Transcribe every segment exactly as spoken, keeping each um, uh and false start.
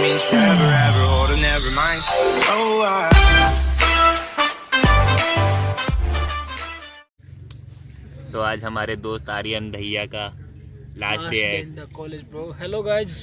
means forever, ever, hold on, never mind. Oh, I... तो आज हमारे दोस्त आर्यन भैया का लास्ट डे है college bro. Hello guys,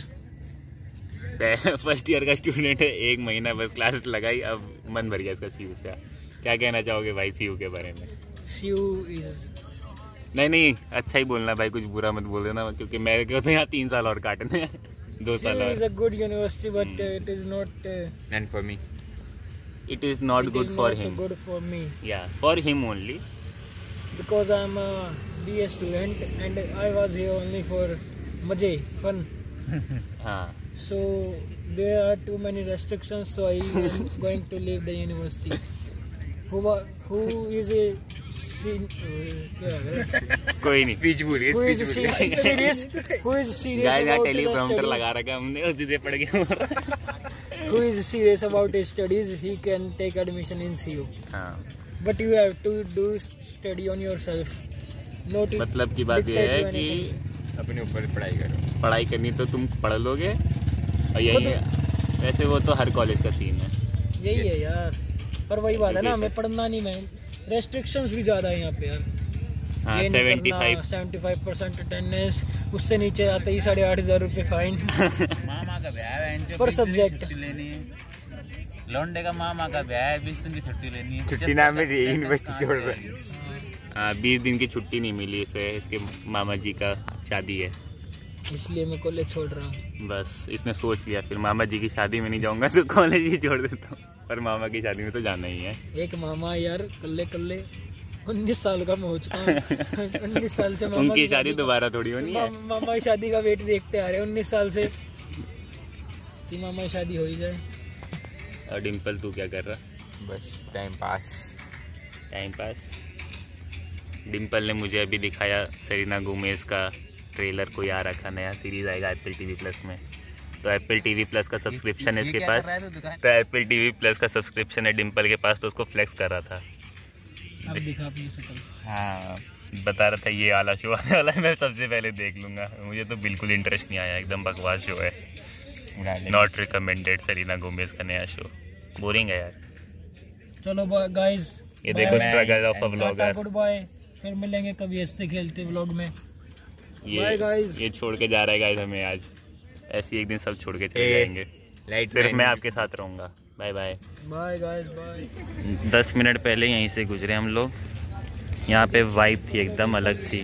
first year का स्टूडेंट है, एक महीना बस क्लासेस लगाई, अब मन भर गया इसका सीयू से। क्या कहना चाहोगे भाई सीयू के बारे में? सीयू इज नहीं नहीं अच्छा ही बोलना भाई, कुछ बुरा मत बोल देना, क्योंकि मेरे को तो यहाँ तीन साल और काटने हैं, दो साल और। Is a good university but it is not and for me it is not good for him. Good for me, या for him only, because I'm a B A student and I was here only for मजे fun. हाँ, so there are too many restrictions, so I am going to leave the university. who wa- who is a sin- uh, क्या है? कोई नहीं, speech बोलिए, who is se- serious who is serious guys यहाँ about teleprompter his लगा रखा है हमने, उसी से पढ़ गया। studies? who is serious about his studies, he can take admission in C U. हाँ, But you have to do study on yourself. Not मतलब की बात ये है कि अपने ऊपर पढ़ाई करो, पढ़ाई करनी तो तुम पढ़ लोगे, और यही है। वैसे वो तो हर कॉलेज का सीन है, यही है यार, पर वही बात है ना, हमें पढ़ना नहीं, मैं रेस्ट्रिक्शंस भी ज़्यादा है यहाँ पे यार। हाँ, ये seventy five seventy five percent attendance, उससे नीचे आते ही साढ़े आठ हजार रुपये फाइन मामा का ब्याह है पर सब्जेक्ट। लेनी है, लौंडे का मामा का ब्याह है, बीस दिन की छुट्टी लेनी है, छुट्टी नाम में यूनिवर्सिटी छोड़ रहे। हाँ, बीस दिन की छुट्टी नहीं मिली इसे, इसके मामा जी का शादी है, इसलिए मैं कॉलेज छोड़ रहा हूँ। बस इसने सोच लिया फिर मामा जी की शादी में नहीं जाऊंगा तो कॉलेज ही छोड़ देता हूँ, पर मामा की शादी में तो जाना ही है। एक मामा यार, कल्ले कल्ले उन्नीस साल का मैं हो चुका हूँ। उन्नीस साल से मामा उनकी शादी दोबारा थोड़ी होनी है। मा, मामा की शादी का वेट देखते आ रहे हैं उन्नीस साल से कि मामा की शादी हो ही जाए। और डिम्पल तू क्या कर रहा? बस time pass. Time pass. Dimple ने मुझे अभी दिखाया सेलेना गोमेज का ट्रेलर, कोई आ रखा नया सीरीज आएगा एप्पल टीवी प्लस में, तो एप्पल टीवी प्लस का सब्सक्रिप्शन है इसके पास, तो एप्पल टीवी प्लस का सब्सक्रिप्शन है डिम्पल के पास, तो उसको फ्लेक्स कर रहा था। अब दिखा अपनी शक्ल। हाँ, बता रहा था ये वाला शो आने वाला है, मैं सबसे पहले देख लूंगा। मुझे तो बिल्कुल इंटरेस्ट नहीं आया, एकदम बकवास शो है, नॉट रिकमेंडेड। सेलेना गोमेज का नया शो बोरिंग है यार। चलो गाइस, ये देखो struggle of a vlogger. Good bye, फिर मिलेंगे कभी हंसते खेलते व्लॉग में। ये guys. ये छोड़ के जा रहा है गाइस हमें आज, ऐसे एक दिन सब छोड़ के चले जाएंगे, सिर्फ मैं आपके साथ रहूंगा। Bye bye bye guys bye. दस मिनट पहले यहीं से गुजरे हम लोग, यहाँ पे वाइब थी एकदम अलग सी,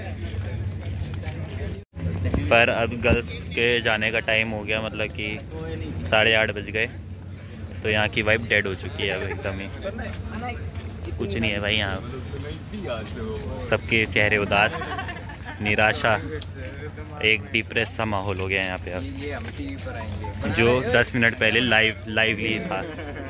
पर अब गर्ल्स के जाने का टाइम हो गया, मतलब कि साढ़े आठ बज गए, तो यहाँ की वाइब डेड हो चुकी है अब एकदम ही। कुछ नहीं है भाई यहाँ, सबके चेहरे उदास, निराशा, एक डिप्रेस सा माहौल हो गया यहाँ पे अब, जो दस मिनट पहले लाइव लाइवली था।